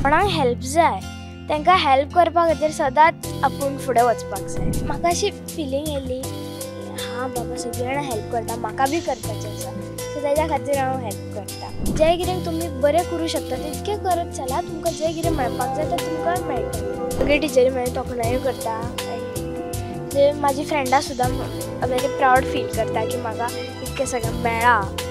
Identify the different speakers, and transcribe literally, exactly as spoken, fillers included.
Speaker 1: कोणाक हेल्प जाय तांकां हेल्प करपा खातीर सदांच आपूण फुडें वचपाक जाय। म्हाका अशी फिलींग येयली हां बाबा सगळीं जाणां हेल्प करता, म्हाका बी करपाचें आसा, सो ताज्या खातीर हांव हेल्प करता। जें कितें तुमी बरें करूं शकता तितकें करत चला, तुमकां जें कितें मेळपाक जाय तें तुमकां मेळटलें। सगळी टिचरी म्हाजी तोखणायूय करता आनी जे म्हाजी फ्रेंडां सुद्दां वेरी प्रावड फील करता की म्हाका इतकें सगळें मेळ्ळां।